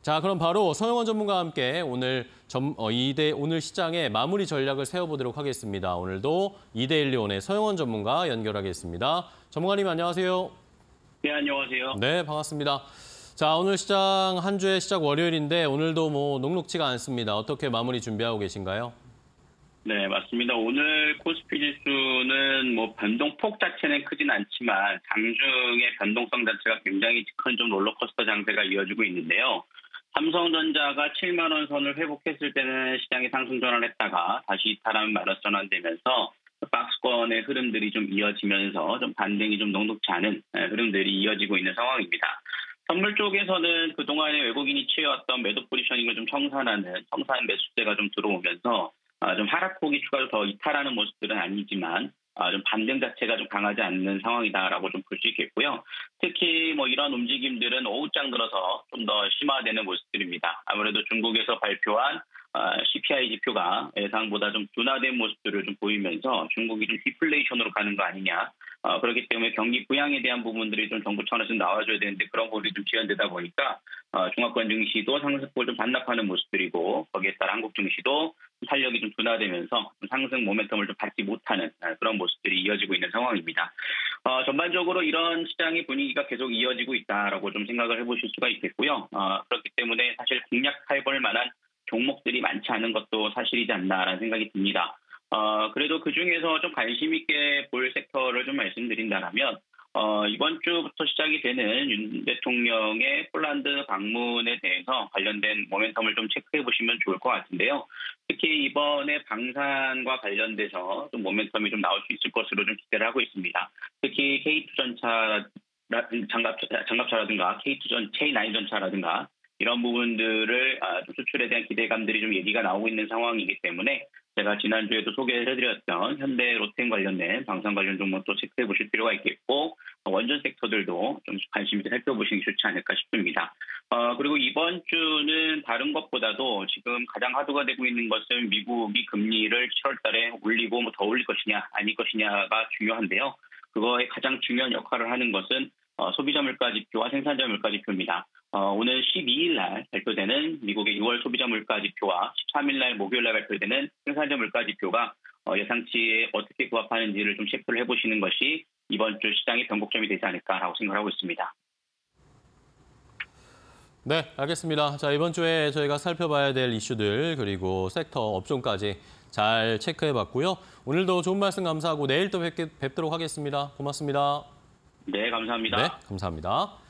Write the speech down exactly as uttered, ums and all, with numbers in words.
자, 그럼 바로 서영원 전문가와 함께 오늘 점, 어, 이 대 오늘 시장의 마무리 전략을 세워보도록 하겠습니다. 오늘도 이데일리온의 서영원 전문가 연결하겠습니다. 전문가님 안녕하세요. 네, 안녕하세요. 네, 반갑습니다. 자, 오늘 시장 한 주의 시작 월요일인데 오늘도 뭐 녹록지가 않습니다. 어떻게 마무리 준비하고 계신가요? 네, 맞습니다. 오늘 코스피 지수는 뭐 변동폭 자체는 크진 않지만 장중의 변동성 자체가 굉장히 큰 좀 롤러코스터 장세가 이어지고 있는데요. 삼성전자가 칠만 원 선을 회복했을 때는 시장이 상승 전환했다가 다시 이탈하면 마이너스 전환되면서 박스권의 흐름들이 좀 이어지면서 좀 반등이 좀 녹록지 않은 흐름들이 이어지고 있는 상황입니다. 선물 쪽에서는 그동안에 외국인이 취해왔던 매도 포지셔닝을 좀 청산하는 청산 매수세가 좀 들어오면서 좀 하락폭이 추가로 더 이탈하는 모습들은 아니지만 좀 반등 자체가 좀 강하지 않는 상황이다라고 좀 볼 수 있겠고요. 특히 뭐 이런 움직임들은 오후장 들어서 좀 더 심화되는 모습들입니다. 아무래도 중국에서 발표한 씨피아이 지표가 예상보다 좀 둔화된 모습들을 좀 보이면서 중국이 좀 디플레이션으로 가는 거 아니냐. 어, 그렇기 때문에 경기 부양에 대한 부분들이 좀 정부 차원에서 나와줘야 되는데 그런 부분이 좀 지연되다 보니까 어, 중화권 증시도 상승폭을 좀 반납하는 모습들이고 거기에 따라 한국 증시도 탄력이 좀 둔화되면서 상승 모멘텀을 좀 받지 못하는 그런 모습들이 이어지고 있는 상황입니다. 어, 전반적으로 이런 시장의 분위기가 계속 이어지고 있다라고 좀 생각을 해보실 수가 있겠고요. 어, 그렇기 때문에 사실 공략해볼 만한 종목들이 많지 않은 것도 사실이지 않나라는 생각이 듭니다. 어, 그래도 그중에서 좀 관심 있게 볼 섹터를 좀 말씀드린다면, 어, 이번 주부터 시작이 되는 윤 대통령의 폴란드 방문에 대해서 관련된 모멘텀을 좀 체크해 보시면 좋을 것 같은데요. 특히 이번에 방산과 관련돼서 좀 모멘텀이 좀 나올 수 있을 것으로 좀 기대를 하고 있습니다. 특히 케이투전차, 장갑, 장갑차라든가 케이투전, 케이나인 전차라든가 이런 부분들을 수출에 대한 기대감들이 좀 얘기가 나오고 있는 상황이기 때문에 제가 지난주에도 소개를 해드렸던 현대 로템 관련된 방산 관련 종목도 체크해 보실 필요가 있겠고 원전 섹터들도 좀 관심 있게 살펴보시는 게 좋지 않을까 싶습니다. 어, 그리고 이번 주는 다른 것보다도 지금 가장 화두가 되고 있는 것은 미국이 금리를 칠월 달에 올리고 뭐 더 올릴 것이냐 아닐 것이냐가 중요한데요. 그거에 가장 중요한 역할을 하는 것은 어, 소비자 물가 지표와 생산자 물가 지표입니다. 어, 오늘 십이 일 날 발표되는 미국의 유월 소비자 물가 지표와 십삼 일 날 목요일 날 발표되는 생산자 물가 지표가 어, 예상치에 어떻게 부합하는지를 좀 체크를 해보시는 것이 이번 주 시장의 변곡점이 되지 않을까라고 생각하고 있습니다. 네, 알겠습니다. 자, 이번 주에 저희가 살펴봐야 될 이슈들 그리고 섹터 업종까지 잘 체크해봤고요. 오늘도 좋은 말씀 감사하고 내일 또 뵙, 뵙도록 하겠습니다. 고맙습니다. 네, 감사합니다. 네, 감사합니다.